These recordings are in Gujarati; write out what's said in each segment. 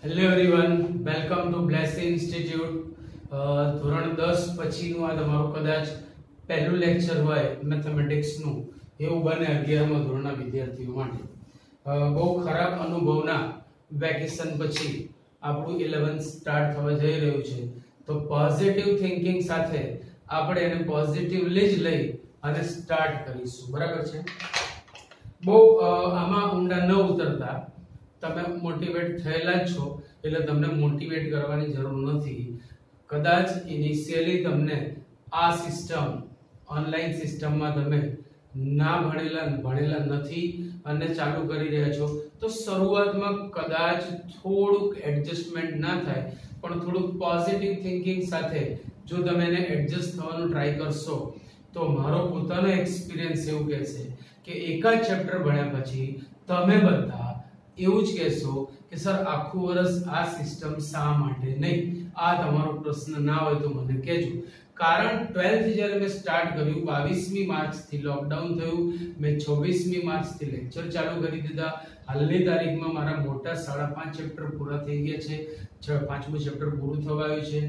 Hello everyone, welcome to Blessy institute. ધોરણ 10 પછીનું આ તમારું કદાચ પહેલું લેક્ચર હોય મેથેમેટિક્સનું, એવું બને 11મા ધોરણના વિદ્યાર્થીઓ માટે। બહુ ખરાબ અનુભવના વેકેશન પછી આપણું 11th સ્ટાર્ટ થવા જઈ રહ્યું છે, તો પોઝિટિવ થિંકિંગ સાથે આપણે એને પોઝિટિવલી જ લઈ અને સ્ટાર્ટ કરીશું, બરાબર છે। બહુ આમાં ઊંડા ન ઉતરતા, તમે મોટિવેટ થયેલા જ છો એટલે તમને મોટિવેટ કરવાની જરૂર નથી। કદાચ ઇનિશિયલી તમને આ સિસ્ટમ ઓનલાઈન સિસ્ટમમાં તમે ના ભણેલા નથી અને ચાલુ કરી રહ્યા છો, તો શરૂઆતમાં કદાચ થોડુંક એડજસ્ટમેન્ટ ના થાય, પણ થોડુંક પોઝિટિવ થિંકિંગ સાથે જો તમે એને એડજસ્ટ થવાનું ટ્રાય કરશો, તો મારો પોતાનો એક્સપિરિયન્સ એવું કહે છે કે એકાદ ચેપ્ટર ભણ્યા પછી તમે બધા એવું જ કહેશો કે સર આખું વર્ષ આ સિસ્ટમ શા માટે નહીં? આ તમારો પ્રશ્ન ના હોય તો મને કહેજો। કારણ 12th જ્યારે મેં સ્ટાર્ટ કર્યું 22મી માર્ચ થી લોકડાઉન થયું, મેં 26મી માર્ચ થી લેક્ચર ચાલુ કરી દીધા। હાલની તારીખમાં મારા મોટા 5.5 ચેપ્ટર પૂરા થઈ ગયા છે, 5મું ચેપ્ટર પૂરું થવા આવ્યું છે,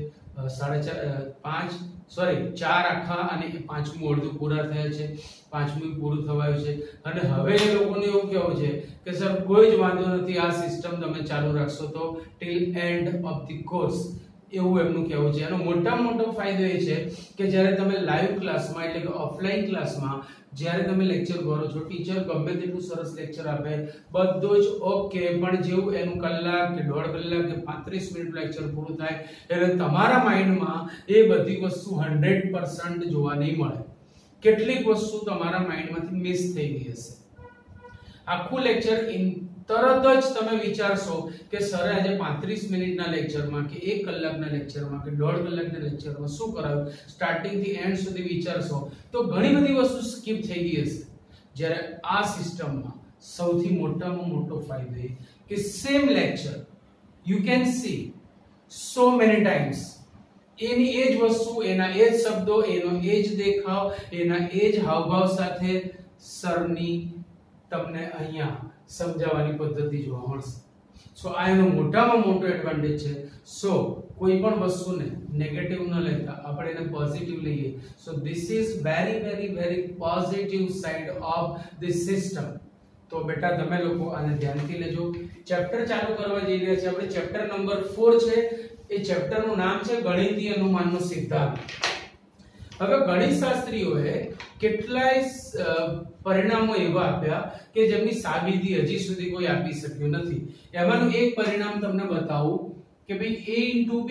4 આખા અને 5મું અડધું પૂરા થયા છે, 5મું પૂરું થવા આવ્યું છે। અને હવે એ લોકોને એવું કહેવું છે કે સર કોઈ જ વાંધો નથી, આ સિસ્ટમ તમે ચાલુ રાખશો તો till end of the course, એવું એમનું કહેવું છે। એનો મોટામાં મોટો ફાયદો એ છે કે જ્યારે તમે લાઈવ ક્લાસમાં એટલે કે ઓફલાઈન ક્લાસમાં જ્યારે તમે લેક્ચર ભરો છો, ટીચર ગમે તેટલું સરસ લેક્ચર આપે, બધું જ ઓકે, પણ જેવું એનું કલાક કે 1.5 કલાક કે 35 મિનિટ લેક્ચર પૂરું થાય એટલે તમારા માઇન્ડમાં એ બધી વસ્તુ 100% જોવા નહીં મળે। કેટલીક વસ્તુ તમારા માઇન્ડમાંથી મિસ થઈ ગઈ હશે। આખું લેક્ચર તરત જ તમે વિચારશો કે સર આજે 35 મિનિટના લેક્ચરમાં કે 1 કલાકના લેક્ચરમાં કે 1.5 કલાકના લેક્ચરમાં શું કરાવ્યું, સ્ટાર્ટિંગ થી એન્ડ સુધી વિચારશો તો ઘણી બધી વસ્તુ સ્કીપ થઈ ગઈ હશે। જ્યારે આ સિસ્ટમમાં સૌથી મોટામાં મોટો ફાયદો એ કે same lecture you can see so many times, એની એ જ વસ્તુ, એના એ જ શબ્દો, એનો એ જ દેખાવ, એના એ જ હાવભાવ સાથે સરની તમને અહીંયા સમજાવવાની પદ્ધતિ જોવા મળશે। સો આ એનો મોટામાં મોટો એડવાન્ટેજ છે। સો કોઈ પણ વસ્તુને નેગેટિવ ન લેતા આપણે એને પોઝિટિવ લઈએ। So this is very very very positive side of this system. તો બેટા તમે લોકો આને ધ્યાનથી લેજો। ચેપ્ટર ચાલુ કરવા જઈ રહ્યા છે આપણે, ચેપ્ટર નંબર 4 છે, એ ચેપ્ટરનું નામ છે ગણિતીય અનુમાનનો સિદ્ધાંત। હવે ગણિતશાસ્ત્રીઓએ કેટલાય પરિણામો એવા આપ્યા કે જેમની સાબિતી હજી સુધી કોઈ આપી શક્યું નથી। એમાંનું એક પરિણામ તમને બતાવું કે ભાઈ a * b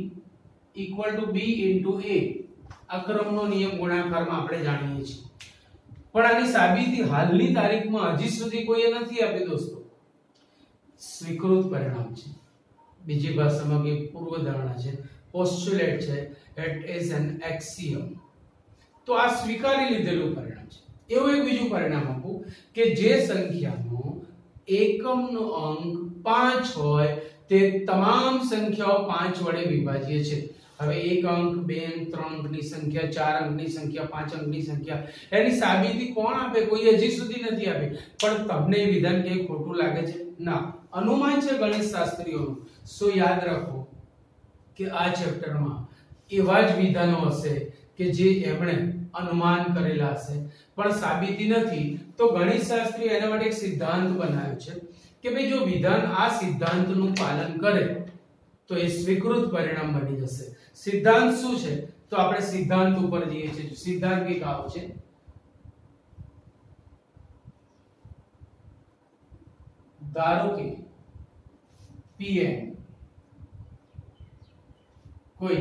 = b * a, આ ક્રમનો નિયમ ગુણાકારમાં આપણે જાણીએ છીએ, પણ આની સાબિતી હાલની તારીખમાં હજી સુધી કોઈએ નથી આપી દોસ્તો। સ્વીકૃત પરિણામ છે, બીજી ભાષામાં કે પૂર્વધારણા છે, પોસ્ચ્યુલેટ છે, it is an axiom। તો આ સ્વીકારી લીધેલું પરિણામ છે। એવું એક બીજું પરિણામ આપું કે જે સંખ્યાનો એકમનો અંક 5 હોય તે તમામ સંખ્યાઓ 5 વડે વિભાજ્ય છે। હવે 1 અંક, 2 અંક, 3 અંકની સંખ્યા, 4 અંકની સંખ્યા, 5 અંકની સંખ્યા, એની સાબિતી કોણ આપે? કોઈ હજી સુધી નથી આપી। પણ તમને એ વિધાન કે ખોટું લાગે છે? ના, અનુમાન છે ગણિતશાસ્ત્રીઓનું। સો યાદ રાખો કે આ ચેપ્ટરમાં એવા જ વિધાનો હશે કે જે એમણે અનુમાન કરેલા હશે, પણ સાબિતી નથી, તો ગણિતશાસ્ત્રીઓ એના માટે એક સિદ્ધાંત બનાવ્યો છે કે ભાઈ જો વિધાન આ સિદ્ધાંતનું પાલન કરે તો એ સ્વીકૃત પરિણામ બની જશે। સિદ્ધાંત શું છે? તો આપણે સિદ્ધાંત ઉપર જઈએ છીએ। સિદ્ધાંત કંઈક આવો છે, ધારો કે Pn કોઈ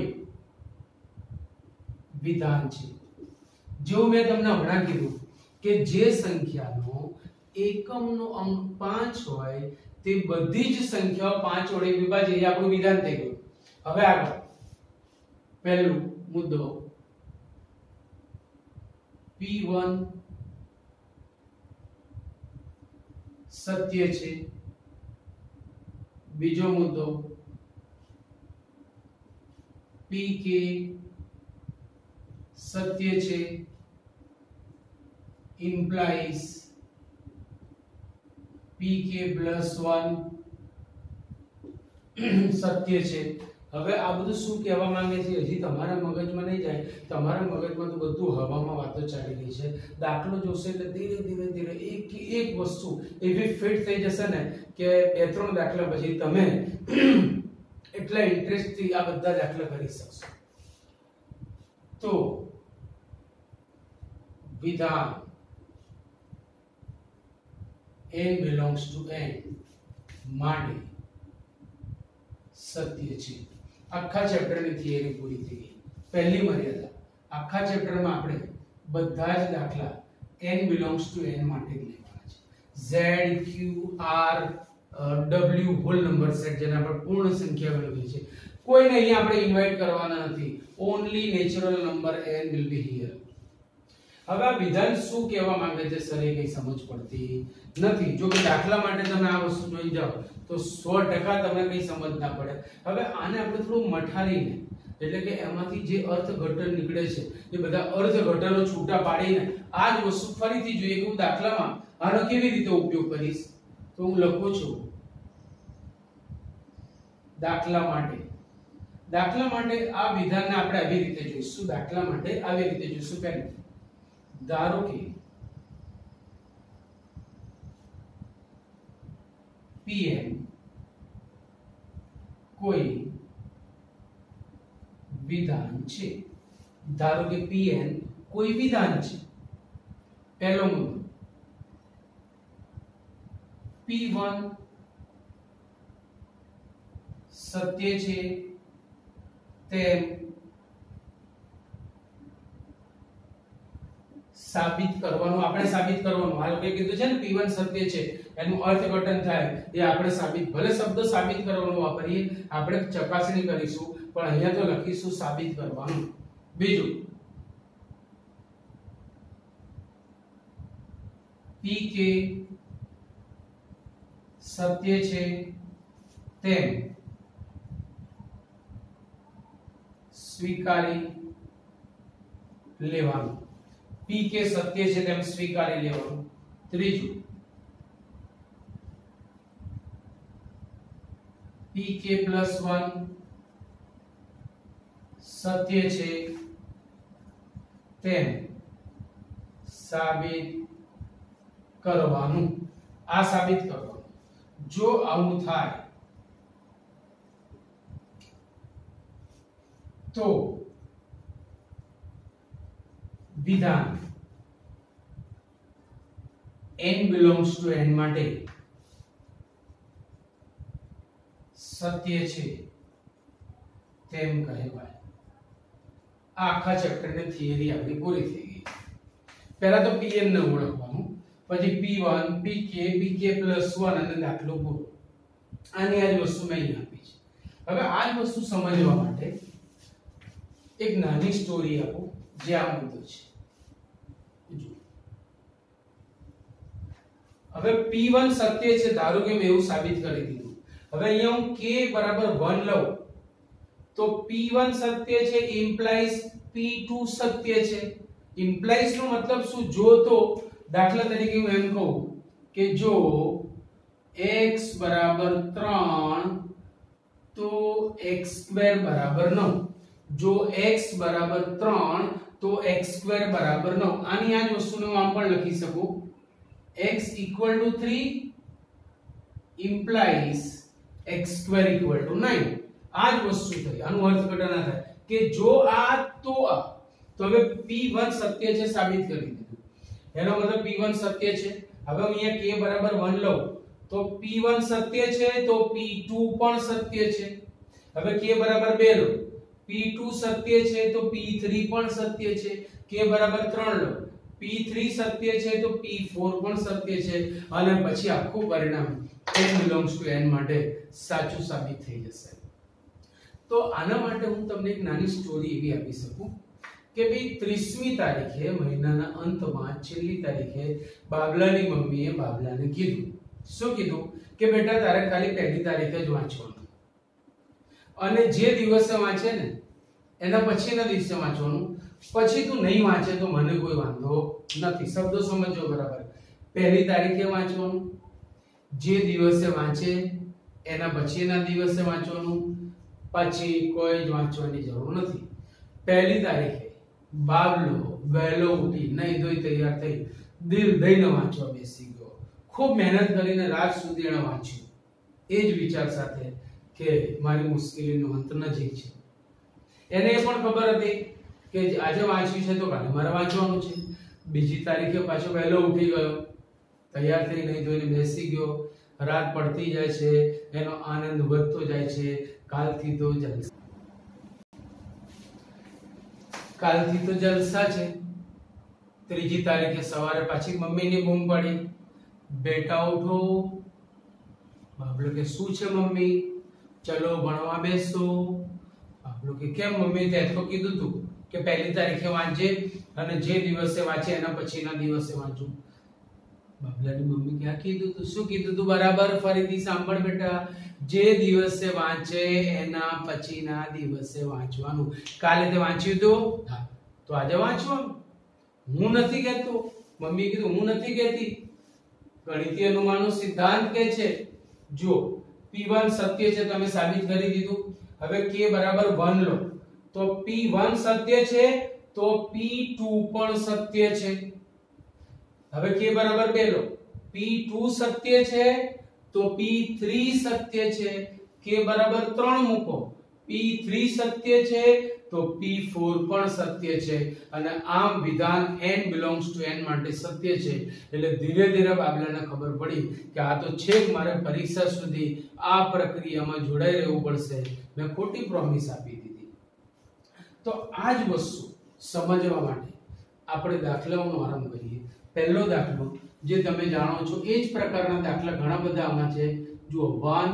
વિધાન છે, જો મેં તમને હમણાં કીધું કે જે સંખ્યાનો એકમનો અંક 5 હોય તે બધી જ સંખ્યાઓ 5 વડે વિભાજ્ય, એ આપણું વિધાન થઈ ગયું। હવે આગળ પહેલું મુદ્દો P1 સત્ય છે, બીજો મુદ્દો Pk સત્ય છે, implies Pk + 1 સત્ય છે। હવે આ બધું શું કહેવા માંગે છે હજી તમારા મગજમાં નહીં જાય, તમારા મગજમાં તો બધું હવામાં વાતો ચાલી રહી છે। દાખલો જોશે એટલે ધીરે ધીરે ધીરે એક વસ્તુ એવી ફિટ થઈ જશે ને કે 2-3 દાખલા પછી તમે એટલા ઇન્ટરેસ્ટથી આ બધા દાખલા કરી શકશો। તો વિધાન n belongs to n માટે સત્ય છે। આખા ચેપ્ટરની થિયરી પૂરી થઈ ગઈ। પહેલી મર્યાદા, આખા ચેપ્ટરમાં આપણે બધા જ દાખલા n belongs to n માટે જ લેવાના છે। z q r w whole number set જેના પર પૂર્ણ સંખ્યા ગણવી છે, કોઈને અહીંયા આપણે ઇન્વાઇટ કરવાના નથી। Only natural number n will be here। હવે આ વિધાન શું કહેવા માંગે છે સર એ કઈ સમજ પડતી નથી। જો કે દાખલા માટે તમે આ વસ્તુ જોઈ જાઓ તો 100% તમને કઈ સમજ ના પડે। હવે આને આપણે થોડું મઠારીને, એટલે કે એમાંથી જે અર્થઘટન નીકળે છે એ બધા અર્થઘટનો છૂટા પાડીને આ જ વસ્તુ ફરીથી જોઈએ કે હું દાખલામાં આનો કેવી રીતે ઉપયોગ કરીશ। તો હું લખું છું દાખલા માટે આ વિધાનને આપણે આવી રીતે જોઈશું। દાખલા માટે આવી રીતે જોઈશું। પહેલું, ધારો કે Pn કોઈ વિધાન છે। ધારો કે Pn કોઈ વિધાન છે। પહેલો મુદ્દો, P1 સત્ય છે તેમ સાબિત કરવાનું, આપણે સાબિત કરવાનું। આ લોકોએ કીધું છે ને P1 સત્ય છે, એનું અર્થઘટન થાય એ આપણે સાબિત, ભલે શબ્દ સાબિત કરવાનું વાપરીએ, આપણે ચકાસણી કરીશું પણ અહીંયા તો લખીશું સાબિત કરવાનું। બીજું, Pk સત્ય છે તેમ સ્વીકારી લેવાનું। Pk સત્ય છે તેમ સ્વીકારી લેવાનું। ત્રીજું, Pk+1 સત્ય છે તેમ સાબિત કરવાનું। આ સાબિત કરવાનું। જો આવું થાય તો વિધાન n belongs to n માટે સત્ય છે તેમ કહેવાય। આ આખા ચેપ્ટરની થિયરી આપણી પૂરી થઈ ગઈ। પહેલા તો Pn ને ઓળખવાનું, પછી P1 Pk Pk+1 અને દાખલો પૂરો। આની આ જ વસ્તુ મેં અહીં આપી છે। હવે આ જ વસ્તુ સમજવા માટે એક નાની સ્ટોરી આપો જે આ મુદ્દો છે। હવે P1 સત્ય છે, ધારો કે મેં એવું સાબિત કરી દીધું। હવે અહીંયા હું k બરાબર 1 લઉં તો P1 સત્ય છે ઇમ્પ્લાઇઝ P2 સત્ય છે। ઇમ્પ્લાઇઝ નો મતલબ શું? જો તો દાખલા તરીકે હું એમ કહું કે જો x બરાબર 3 તો x² બરાબર 9। જો x બરાબર 3 તો x² બરાબર 9। આની આ જ વસ્તુને હું આમ પણ લખી શકું, x = 3 implies x² = 9। આ જ વસ્તુ થઈ, આનું અર્થઘટન આ થાય કે જો આ તો આ, તો હવે P1 સત્ય છે સાબિત કરી દીધું। એનો મતલબ P1 સત્ય છે। હવે હું અહીંયા k બરાબર 1 લઉં તો P1 સત્ય છે તો P2 પણ સત્ય છે। હવે k બરાબર 2 લો, P2 સત્ય છે તો P3 પણ સત્ય છે। k બરાબર 3 લો, P3 સત્ય છે તો P4 પણ સત્ય છે। અને પછી આખું પરિણામ n belongs to n માટે સાચું સાબિત થઈ જશે। તો આના માટે હું તમને એક નાની સ્ટોરી એવી આપી શકું કે ભાઈ 30મી તારીખે મહિનાના અંતમાં છેલ્લી તારીખે બાબલાની મમ્મીએ બાબલાને કીધું, શું કીધું કે બેટા તારે ખાલી પહેલી તારીખે જ વાંચવાનું, અને જે દિવસે વાંચે ને એના પછીના દિવસે વાંચવાનું। પછી તું નહીં વાંચે તો મને કોઈ વાંધો નથી। શબ્દો સમજો બરાબર। પહેલી તારીખે વાંચવાનું, જે દિવસે વાંચે એના પછીના દિવસે વાંચવાનું, પછી કોઈ જ વાંચવાની જરૂર નથી. પહેલી તારીખે બાબલો વહેલો ઉઠી નહીં ધોઈ તૈયાર થઈ દિલ દઈને વાંચવા બેસી ગયો. ખૂબ મહેનત કરીને રાત સુધી એણે વાંચ્યું, એ જ વિચાર સાથે કે મારી મુશ્કેલીનો અંત નજીક છે. એને એ પણ ખબર હતી કે આજે વાંચ્યું છે તો કાલે મારે વાંચવાનું છે. બીજી તારીખે પાછો વહેલો ઉઠી ગયો, તૈયાર થઈ નહીં ધોઈને બેસી ગયો. રાત પડતી જાય છે, એનો આનંદ વધતો જાય છે. કાલથી તો જલસા છે. ત્રીજી તારીખે સવારે પાછી મમ્મીની બૂમ પડી, બેટા ઉઠો. બાબલો કે શું છે મમ્મી? ચલો ભણવા બેસો. બાબલો કે કેમ મમ્મી, તે તો કીધું તું કે પહેલી તારીખે વાંચજે અને જે દિવસે વાંચે એના પછીના દિવસે વાંચું. બાબલાની મમ્મી ક્યાં કીધું તું? શું કીધું તું? બરાબર ફરીથી સાંભળ બેટા. જે દિવસે વાંચે એના પછીના દિવસે વાંચવાનું. કાલે તે વાંચ્યું તું? હા, તો આજે વાંચવાનું. હું નથી કહેતો, મમ્મી કીધું, હું નથી કહેતી. ગણિતીય અનુમાનનો સિદ્ધાંત કે છે, જો P1 સત્ય છે, તમે સાબિત કરી દીધું. હવે k બરાબર 1 લો તો P1 સત્ય છે તો P2 પણ સત્ય છે. હવે k બરાબર 2 લો, P2 સત્ય છે તો P3 સત્ય છે. k બરાબર 3 મૂકો, P3 સત્ય છે તો P4 પણ સત્ય છે. અને આમ વિધાન n belongs to n માટે સત્ય છે. એટલે ધીરે ધીરે બાબલાને ખબર પડી કે આ તો છેક મારે પરીક્ષા સુધી આ પ્રક્રિયામાં જોડાઈ રહેવું પડશે. મેં ખોટી પ્રોમિસ આપી દીધી. તો આ જ વસ્તુ સમજવા માટે આપણે દાખલાઓનો આરંભ કરીએ. પહેલો દાખલો જે તમે જાણો છો એ જ પ્રકારના દાખલા ઘણા બધા આમાં છે. જુઓ 1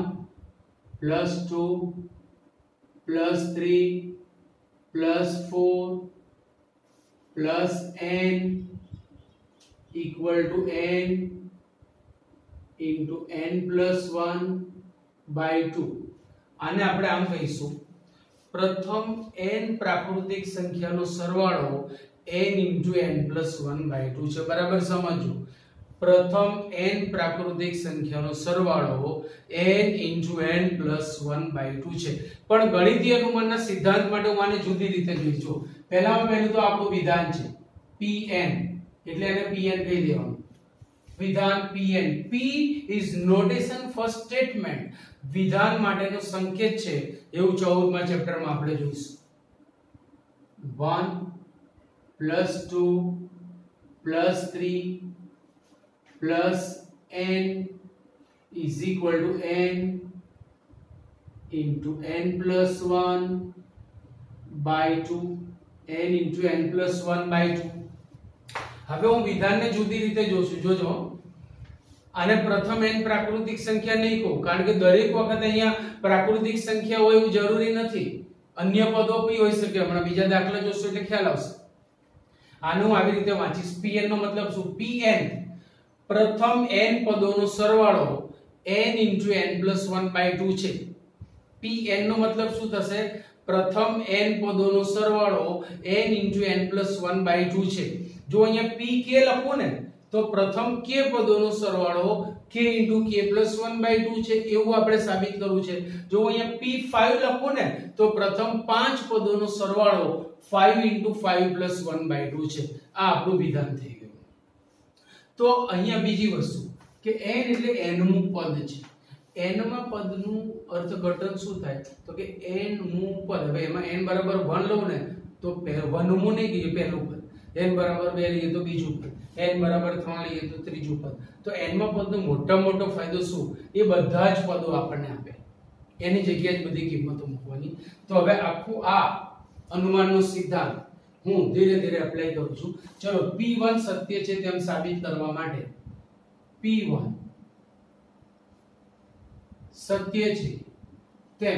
+ 2 + 3 + 4 + n = n * n + 1/2. આને આપણે આમ કહીશું, પ્રથમ n પ્રાકૃતિક સંખ્યાનો સરવાળો n * n + 1/2 છે. બરાબર સમજો. પ્રથમ n પ્રાકૃતિક સંખ્યાનો સરવાળો n * n + 1/2 છે. પણ ગણિતીય અનુમાનના સિદ્ધાંત માટે હું આને જુદી રીતે જોઈશું. પહેલામાં પહેલું તો આપણું વિધાન છે Pn, એટલે એને Pn કહી દેવાનું. વિધાન Pn. P is notation for statement. વિધાન માટેનો સંકેત છે, એવું 14મા ચેપ્ટરમાં આપણે જોઈશું. 1 + 2 + 3 + n = n * n + 1/2. n * n + 1/2. હવે હું વિધાનને જુદી રીતે જોશું. જોજો, આને પ્રથમ n પ્રાકૃતિક સંખ્યા નહીં કહું, કારણ કે દરેક વખત અહીંયા પ્રાકૃતિક સંખ્યા હોય એવું જરૂરી નથી. અન્ય પદો પણ હોઈ શકે. હમણાં બીજા દાખલા જોશું એટલે ખ્યાલ આવશે. આનું આવી રીતે વાંચીશ. Pn નો મતલબ શું? Pn પ્રથમ n પદોનો સરવાળો n * n + 1/2 છે. Pn નો મતલબ શું થશે? પ્રથમ n પદોનો સરવાળો n * n + 1/2 છે. જો અહીંયા pk લખું ને તો પ્રથમ k પદોનો સરવાળો k * k + 1/2 છે, એવું આપણે સાબિત કરવું છે. જો અહીંયા p5 લખું ને તો પ્રથમ 5 પદોનો સરવાળો 5 * 5 + 1/2 છે. આ આપણું વિધાન થઈ ગયું. તો અહીંયા બીજી વસ્તુ કે n એટલે nમું પદ છે. nમા પદનું અર્થઘટન શું થાય? તો કે nમું પદ. હવે એમાં n બરાબર 1 લઉં ને તો વનમું નહીં કહીએ, પહેલું પદ. n બરાબર 2 લઈએ તો બીજું પદ. n બરાબર 3 લઈએ તો ત્રીજું પદ. તો n માં પદનો મોટો ફાયદો શું? એ બધા જ પદો આપણને આપે, એની જગ્યાએ જ બધી કિંમતો મૂકવાની. તો હવે આખું આ અનુમાનનો સિદ્ધાંત હું ધીરે ધીરે એપ્લાય કરું છું. ચલો, P1 સત્ય છે તેમ સાબિત કરવા માટે P1 સત્ય છે તેમ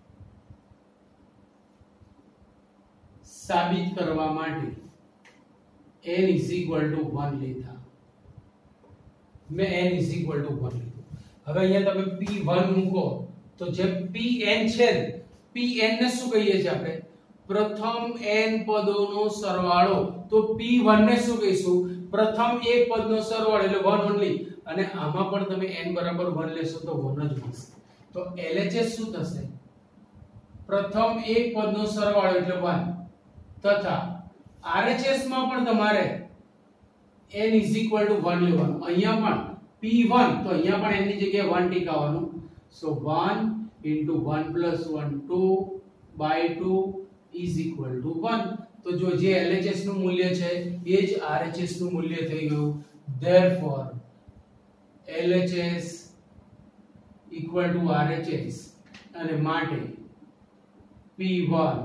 સાબિત કરવા માટે n = 1 લીધા. મેં n = 1 લીધું. હવે અહીંયા તમે P1 મૂકો તો જે Pn છે, Pn ને શું કહીએ છીએ આપણે? પ્રથમ n પદોનો સરવાળો. તો P1 ને શું કહીશું? પ્રથમ એક પદનો સરવાળો, એટલે 1 ઓન્લી. અને આમાં પણ તમે n બરાબર 1 લેશો તો 1 જ મળશે. તો તો LHS શું થશે? પ્રથમ એક પદનો સરવાળો એટલે 1 તથા RHS માં પણ તમારે n = 1 લેવાનું. અહીંયા પણ P1 તો અહીંયા પણ n ની જગ્યાએ 1 ટીકાવાનું. સો 1 * 1 + 1 2/2 = 1. તો જો જે LHS નું મૂલ્ય છે એ જ RHS નું મૂલ્ય થઈ ગયું. therefore LHS = RHS અને માટે P1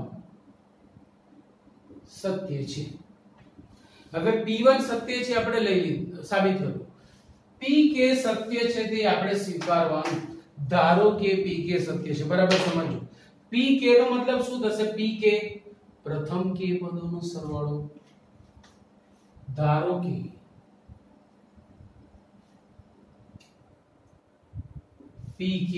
સત્ય છે. હવે P1 સત્ય છે આપણે લઈ લીધું, સાબિત કર્યું. PK સત્ય છે તે આપણે સ્વીકારવાનું. ધારો કે PK સત્ય છે, બરાબર સમજો. PK નો મતલબ શું થશે? PK પ્રથમ k પદોનો સરવાળો. ધારો કે PK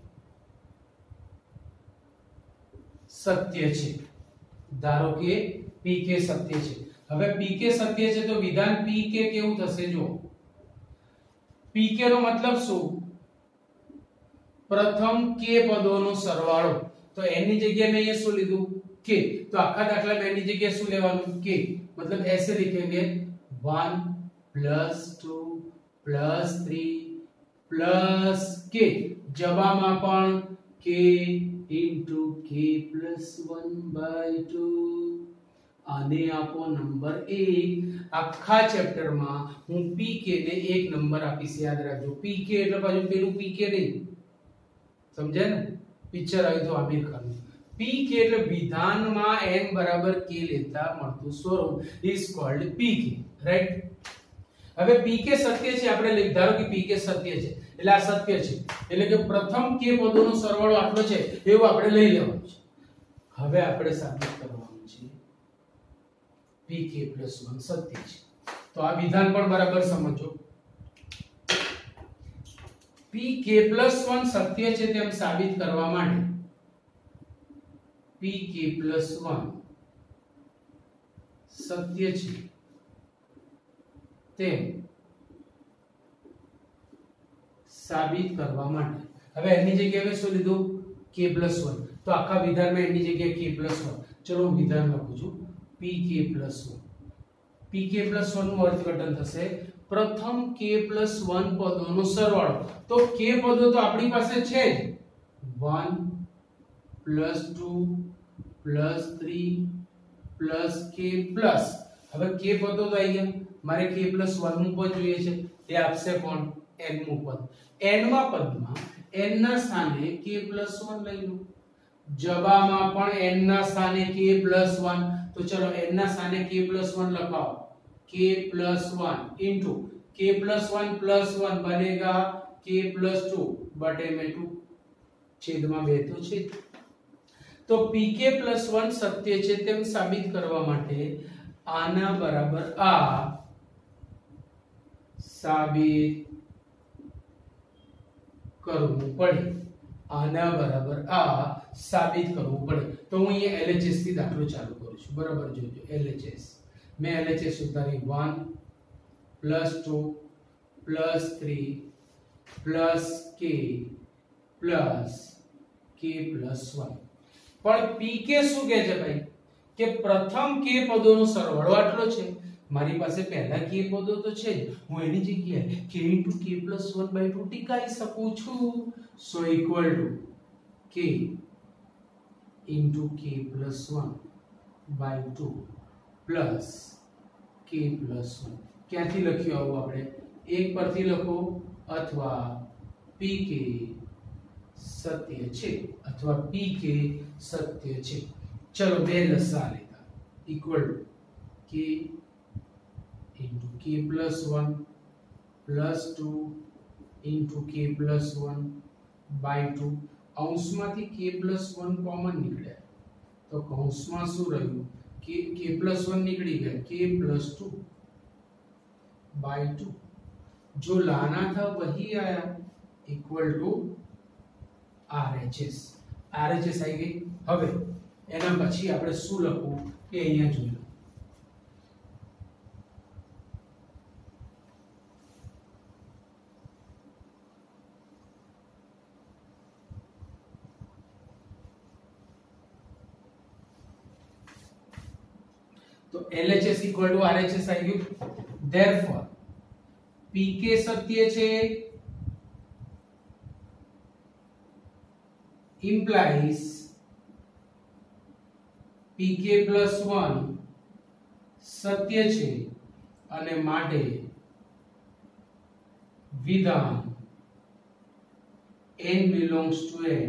સત્ય છે. ધારો કે PK સત્ય છે. હવે PK સત્ય છે તો વિધાન PK કેવું થશે? જો PK નો મતલબ શું? પ્રથમ k પદોનો સરવાળો. તો n ની જગ્યાએ મેં અહીંયા શું લીધું? k. તો આખા દાખલામાં n ની જગ્યાએ શું લેવાનું? k. मतलब ऐसे लिखेंगे 1 + 2 + 3 + k. જવાબમાં પણ k * k + 1/2. આને આપો નંબર 1. આખા ચેપ્ટરમાં હું pk ને એક નંબર આપીશ, યાદ રાખજો. pk એટલે પાછું પેલું pk નહીં, સમજ્યા ને? પિક્ચર આવ્યું તો આમિર ખાન. pk એટલે વિધાનમાં n = k લેતા મળતું સ્વરૂપ is called pk, રાઈટ? હવે pk સત્ય છે આપણે લઈ, ધારો કે pk સત્ય છે એટલે આ સત્ય છે, એટલે કે પ્રથમ k પદોનો સરવાળો આટલો છે એવું આપણે લઈ લેવાનું છે. હવે આપણે સાબિત કરવાનું છે pk + 1 સત્ય છે. તો આ વિધાન પણ બરાબર સમજો. pk + 1 સત્ય છે તેમ સાબિત કરવા માટે pk + 1 સત્ય છે તેમ સાબિત કરવા માટે હવે એની જગ્યાએ મેં શું લીધું? k + 1. તો આખા વિધાનમાં એની જગ્યાએ k + 1. ચલો હું વિધાન લખું છું. pk + 1. pk + 1 નું અર્થઘટન થશે પ્રથમ k + 1 પદોનો સરવાળો. તો k પદો તો આપણી પાસે છે જ. 1 + 2 + 3 + k પ્લસ, હવે k પદો તો આવી ગયા. મારે k + 1 નું પદ જોઈએ છે. તે આપશે કોણ? n નું પદ. n માં પદમાં n ના સ્થાને k + 1 લઈ લો. જવાબમાં પણ n ના સ્થાને k + 1. તો ચલો n ના સ્થાને k + 1 લખાઓ. k + 1 into k + 1 + 1 बनेगा k + 2 बटे में 2. છેદમાં 2 તો છે. તો pk + 1 સત્ય છે તેમ સાબિત કરવા માટે આના બરાબર આ સાબિત કરવું પડે. આના બરાબર આ સાબિત કરવું પડે. તો હું અહીંયા LHS થી દાખલો ચાલુ કરું છું, બરાબર? જોજો LHS. મેં LHS ઉતારી 1 + 2 + 3 + k + k + 1. પણ pk શું કહે છે ભાઈ? કે પ્રથમ k પદોનો સરવાળો આટલો છે. મારી પાસે પહેલા k પદો તો છે જ, હું એની જગ્યાએ k * k + 1/2 ટીકાઈ શકું છું. So equal to k * k + 1/2 plus k + 1. ક્યાંથી લખ્યું આવું આપણે? એક પરથી લખો અથવા pk સત્ય છે અથવા pk સત્ય છે. ચલો બે લસા લેતા equal to k * k + 1 + 2 * k + 1/2. અંશમાંથી k + 1 કોમન નીકળ્યા તો કૌંસમાં શું રહ્યું? k + 1 નીકળી ગયા, k + 2/2. जो लाना था वही आया इक्वल टू RHS. RHS આવી ગઈ. હવે એના પછી આપણે શું લખવું એ અહીંયા જોઈ લો. तो LHS इक्वल टू RHS आई गયું. Therefore PK સત્ય છે implies PK plus 1 સત્ય છે અને માટે વિધાન n belongs to n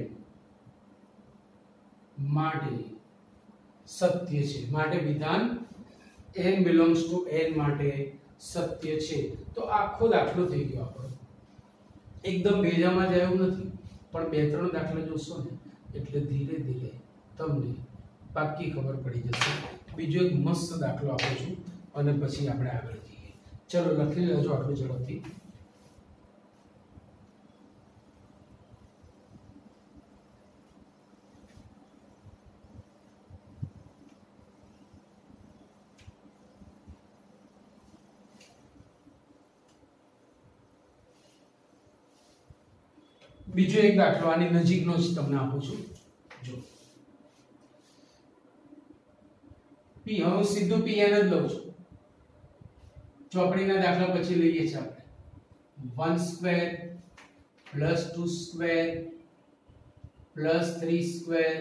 માટે સત્ય છે. માટે વિધાન n belongs to n માટે સત્ય છે. તો આખો દાખલો થઈ ગયો આપણો. એકદમ ભેજામાં જ આવ્યું નથી, પણ બે ત્રણ દાખલા જોશો ને એટલે ધીરે ધીરે તમને પાક્કી ખબર પડી જશે. બીજો એક મસ્ત દાખલો આપું છું અને પછી આપણે આગળ જઈએ. ચલો લખી લેજો આટલું ઝડપથી. બીજો એક દાખલો આની નજીકનો જ તમને આપું છું. જો p, હું સીધું pn જ લઉં છું. ચોપડીના દાખલા પછી લઈએ છીએ આપણે. 1 square plus 2 square plus 3 square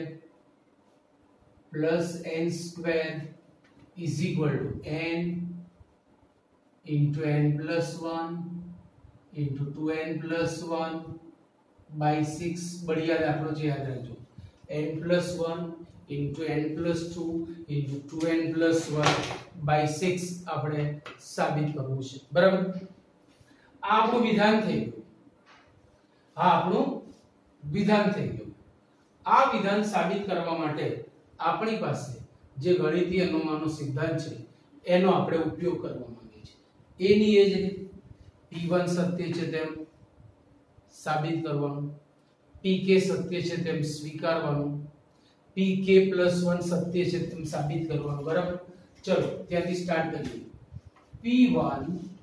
plus n square is equal to n into n plus 1 into 2n plus 1 by 6. बढ़िया दाखलो છે, યાદ રાખજો. n plus 1 into n plus 2 into 2n plus 1 by 6 આપણે સાબિત કરવું છે. બરાબર? આ આપણું વિધાન થઈ ગયું. આ આપણું વિધાન થઈ ગયું. આ વિધાન સાબિત કરવા માટે આપણી પાસે જે ગણિતીય અનુમાનનો સિદ્ધાંત છે એનો આપણે ઉપયોગ કરવા માંગીએ છીએ. એની એ જ p1 સત્ય છે તેમ સાબિત કરવાનું, pk સત્ય છે તેમ સ્વીકારવાનું, pk +1 સત્ય છે તેમ સાબિત કરવાનું. બરાબર? ચલો ત્યાંથી સ્ટાર્ટ કરીએ. p1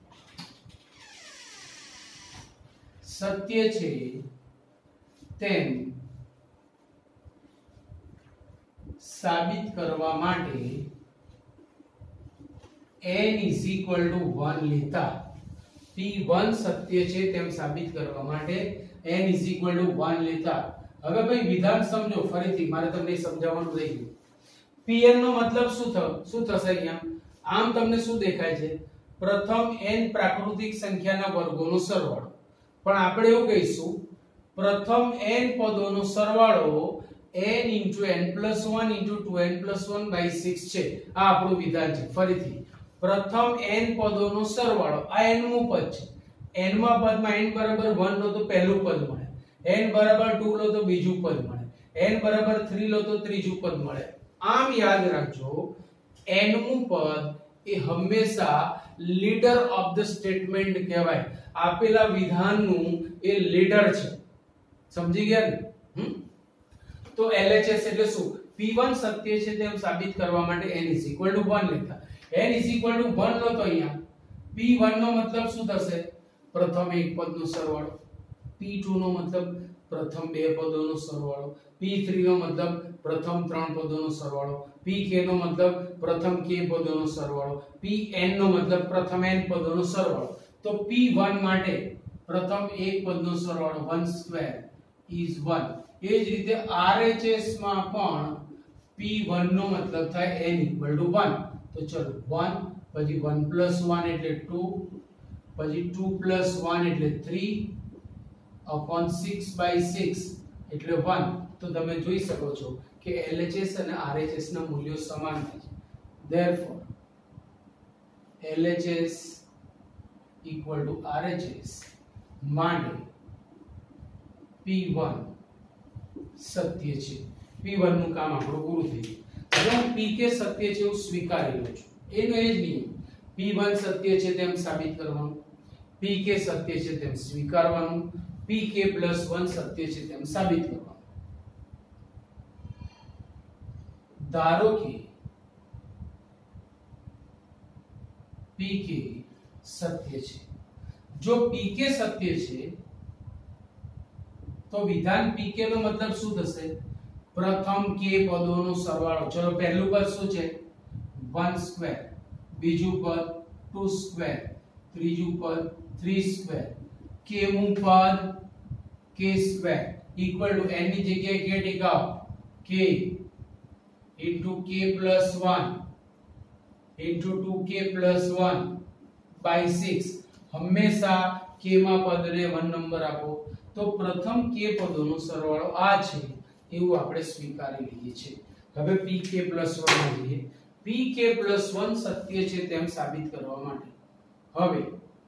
સત્ય છે તેમ સાબિત કરવા માટે n = 1 લેતા, p1 સત્ય છે તેમ સાબિત કરવા માટે n = 1 લેતા. હવે ભાઈ વિધાન સમજો ફરીથી, મારે તમને સમજાવવાનું રહી ગયું. pn નો મતલબ શું થશે અહીંયા? આમ તમને શું દેખાય છે? પ્રથમ n પ્રાકૃતિક સંખ્યાના વર્ગોનો સરવાળો. પણ આપણે એવું કહીશું પ્રથમ n પદોનો સરવાળો n * n + 1 * 2n + 1 by 6 છે. આ આપણું વિધાન છે. ફરીથી પ્રથમ n પદોનો સરવાળો, આ n મું પદ છે. n માં પદમાં n બરાબર 1 લો તો પહેલું પદ મળે, n બરાબર 2 લો તો બીજું પદ મળે, n બરાબર 3 લો તો ત્રીજું પદ મળે. આમ યાદ રાખજો n મું પદ એ હંમેશા લીડર ઓફ ધ સ્ટેટમેન્ટ કહેવાય. આપેલા વિધાનનું એ લીડર છે. સમજી ગયા ને? તો LHS એટલે શું? p1 સત્ય છે તેમ સાબિત કરવા માટે n = 1 લેતા. n = 1 લો તો અહીંયા p1 નો મતલબ શું થશે? પ્રથમ એક પદનો સરવાળો, p2 નો મતલબ પ્રથમ બે પદોનો સરવાળો, p3 નો મતલબ પ્રથમ ત્રણ પદોનો સરવાળો, pk નો મતલબ પ્રથમ k પદોનો સરવાળો, pn નો મતલબ પ્રથમ n પદોનો સરવાળો. તો p1 માટે પ્રથમ એક પદનો સરવાળો 1 સ્ક્વેર is 1. એ જ રીતે RHS માં પણ p1 નો મતલબ થાય n = 1. તો ચલો 1 પછી 1 + 1 એટલે 2, પછી 2 + 1 એટલે 3 upon 6 by 6 એટલે 1. તો તમે જોઈ શકો છો કે LHS અને RHS ના મૂલ્યો સમાન થાય છે. therefore LHS = RHS માટે p1 સત્ય છે. p1 નું કામ આપણું પૂરું થઈ ગયું. હવે હું pk સત્ય છે હું સ્વીકારી લઉં છું. એનો એ જ નિયમ, p1 સત્ય છે તેમ સાબિત કરવાનું, pk સત્ય છે તેમ સ્વીકારવાનું, pk +1 સત્ય છે તેમ સાબિત કરવાનું. ધારો કે pk સત્ય છે. જો pk સત્ય છે તો વિધાન pk નો મતલબ શું થશે? પ્રથમ k પદોનો સરવાળો. ચલો પહેલું પદ શું છે? 1 સ્ક્વેર, બીજું પદ 2 સ્ક્વેર, ત્રીજું પદ 3 સ્ક્વેર, k મું પદ k square equal to n ની જગ્યાએ k ટીકાઓ k into k plus 1 into 2k plus 1 by 6 હંમેશા k માં પદને 1 નંબર આપો તો પ્રથમ k પદોનો સરવાળો આ છે એવું આપણે સ્વીકારી લઈએ છીએ. હવે pk plus 1 માં જઈએ. pk plus 1 સત્ય છે તેમ સાબિત કરવા માટે હવે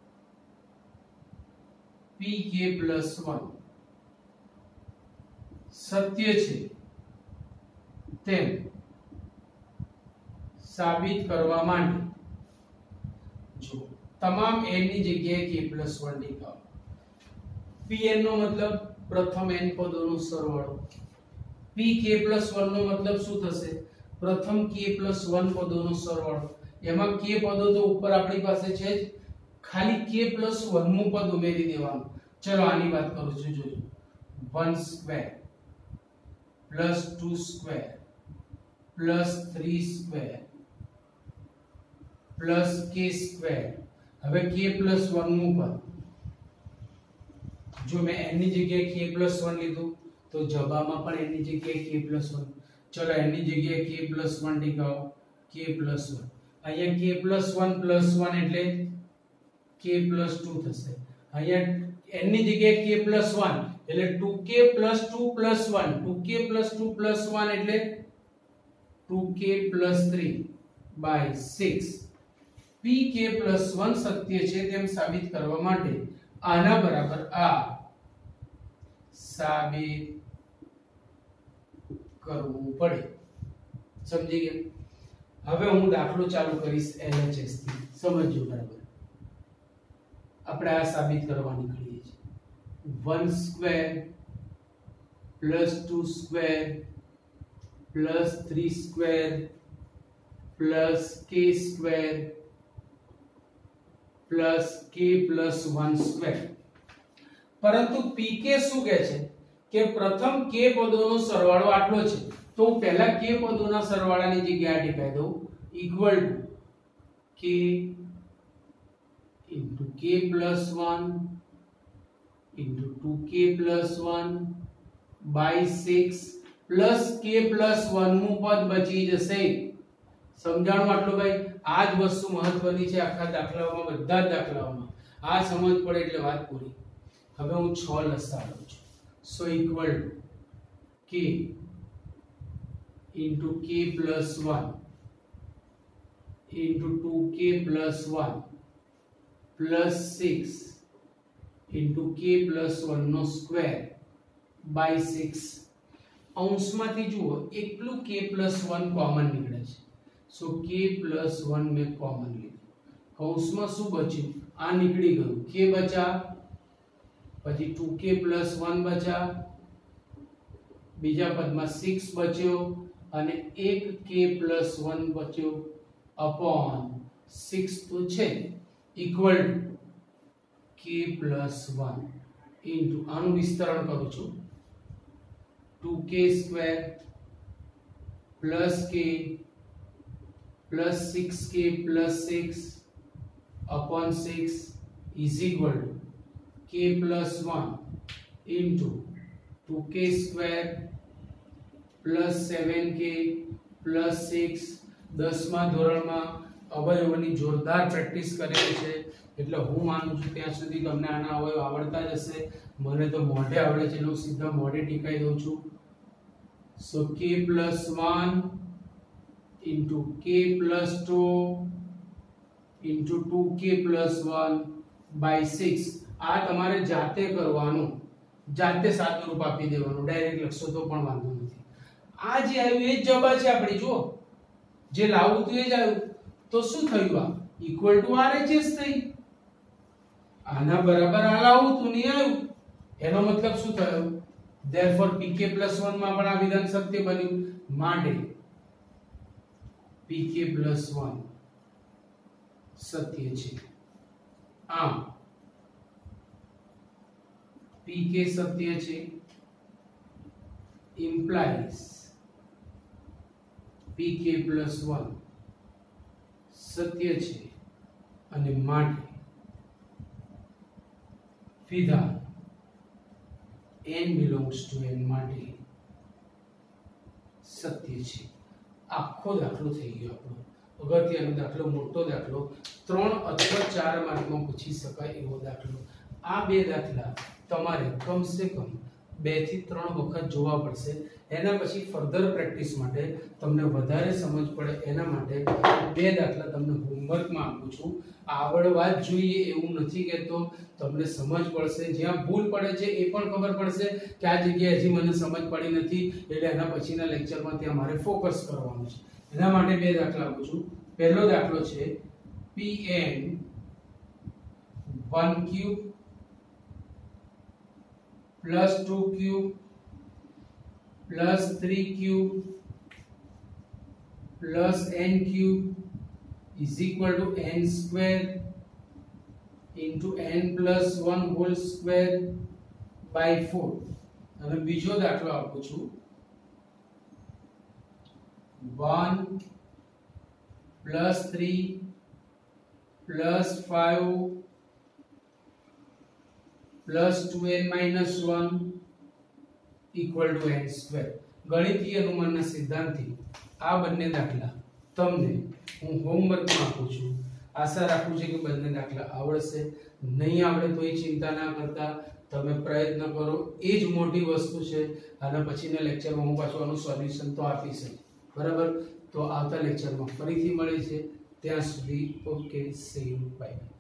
pk plus 1 સત્ય છે તેમ સાબિત કરવા માટે જો તમામ n ની જગ્યાએ k plus 1 ટીકાઓ. pn નો મતલબ પ્રથમ n પદોનો સરવાળો. pk plus 1 નો મતલબ શું થશે? પ્રથમ k plus 1 પદોનો સરવાળો. એમાં k પદો તો ઉપર આપણી પાસે છે જ, ખાલી k plus 1 મું પદ ઉમેરી દેવાનું. ચલો આની વાત કરું છું જોજો. 1 square plus 2 square plus 3 square plus k square. હવે k plus 1 નું પદ જો મેં n ની જગ્યાએ k plus 1 લીધું તો જવાબમાં પણ n ની જગ્યાએ k plus 1. ચલો n ની જગ્યાએ k plus 1 ટીકાઓ k plus 1. અહીંયા k plus 1 plus 1 એટલે k plus 2 થશે. અહીંયા n ની જગ્યાએ k plus 1 એટલે 2k plus 2 plus 1 2k plus 2 plus 1 એટલે 2k plus 3 by 6. pk plus 1 સત્ય છે તેમ સાબિત કરવા માટે આના બરાબર આ સાબિત કરવું પડે. સમજી ગયા? હવે હું દાખલો ચાલુ કરીશ LHS થી. સમજજો બરાબર. આપણે આ સાબિત કરવા નીકળીએ છીએ. 1 square plus 2 square plus 3 square plus k square plus k plus 1 square. પરંતુ pk શું કહે છે કે પ્રથમ k પદોનો સરવાળો આટલો છે તો હું પહેલા k પદોના સરવાળાની જગ્યાએ ટીપાઈ દઉં equal to k into k plus 1 into 2k plus 1 by 6 plus k plus 1 નું પદ બચી જશે. સમજાણું આટલું ભાઈ? આ જ વસ્તુ મહત્વની છે આખા દાખલાઓમાં, બધા જ દાખલાઓમાં આ સમજ પડે એટલે વાત પૂરી. હવે હું 6 લસાડું છું. so equal to k into k plus 1 into 2k plus 1 plus 6 into k plus 1 નો સ્ક્વેર by 6. અંશમાંથી જુઓ એકલું k plus 1 કોમન નીકળે છે. so k plus 1 મેં કોમન લીધું. કૌંસમાં શું બચ્યું? આ નીકળી ગયું. k બચા, પછી 2k plus 1 બચા, બીજા પદમાં 6 બચ્યો અને એક k plus 1 બચ્યો upon 6 તો છે equal to k plus 1 into આનું વિસ્તરણ કરું છું 2k square plus k plus 6k plus 6 upon 6 is equal to k plus 1 into 2k square plus 7k plus 6. 10મા ધોરણમાં અવયવોની જોરદાર પ્રેક્ટિસ કરેલી છે એટલે હું માનું છું ત્યાં સુધી તમને આના અવયવ આવડતા જ હશે. મને તો મોઢે આવડે છે એટલે હું સીધા મોઢે ટીકાઈ દઉં છું. so k plus 1 into k plus 2 into 2k plus 1 by 6. આ તમારે જાતે કરવાનું, જાતે સાદું રૂપ આપી દેવાનું. ડાયરેક્ટ લખશો તો પણ વાંધો નથી. આ જે આવ્યું એ જ જવાબ છે આપણી. જુઓ જે લાવું તો એ જ આવ્યું. તો શું થયું? આ ઇક્વલ ટુ RHS થઈ. આના બરાબર આ લાવું તો નહીં આવ્યું. એનો મતલબ શું થયો? therefore pk plus 1 માં પણ આ વિધાન સત્ય બન્યું. માટે pk plus 1 સત્ય છે. આમ pk સત્ય છે implies pk plus 1 સત્ય છે અને માટે વિધાન n belongs to n માટે સત્ય છે. આખો દાખલો થઈ ગયો આપણો. અગત્યનો દાખલો, મોટો દાખલો, 3 અથવા 4 માર્કમાં પૂછી શકાય એવો દાખલો. આ બે દાખલા તમારે કમસે કમ 2 થી 3 વખત જોવા પડશે. એના પછી ફર્ધર પ્રેક્ટિસ માટે તમને વધારે સમજ પડે એના માટે બે દાખલા તમને હોમવર્કમાં આપું છું. આવડવા જ જોઈએ એવું નથી કહેતો, તમને સમજ પડશે. જ્યાં ભૂલ પડે છે એ પણ ખબર પડશે કે આ જગ્યાએ હજી મને સમજ પડી નથી, એટલે એના પછીના લેક્ચરમાં ત્યાં મારે ફોકસ કરવાનું છે. એના માટે બે દાખલા આપું છું. પહેલો દાખલો છે Pn 1 cube plus 2 cube plus 3 cube plus n cube is equal to n square into n plus 1 whole square by 4. અને બીજો દાખલો આપું છું 1 plus 3 plus 5 plus 2n minus 1 equal to n square. ગણિતીય અનુમાનના સિદ્ધાંતથી આ બંને દાખલા તમને હું હોમવર્કમાં આપું છું. આશા રાખું છું કે બંને દાખલા આવડશે. નહીં આવડે તો એ ચિંતા ના કરતા, તમે પ્રયત્ન કરો, એ જ મોટી વસ્તુ છે. અને પછીના લેક્ચરમાં હું પાછું આનું સોલ્યુશન તો આપીશ. બરાબર? તો આવતા લેક્ચરમાં ફરીથી મળીએ છીએ. ત્યાં સુધી ઓકે, સી યુ, બાય.